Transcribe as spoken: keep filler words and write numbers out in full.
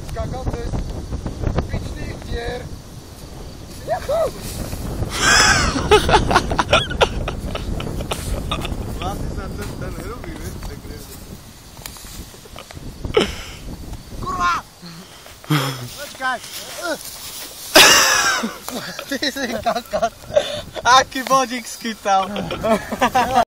skakał, to jest typiczny gier. Juhu! Ładny ten, ten, ten lubi, wiesz, te gry. Kurwa! Poczekaj! Ty jesteś kakot! Aki wodzik skytał!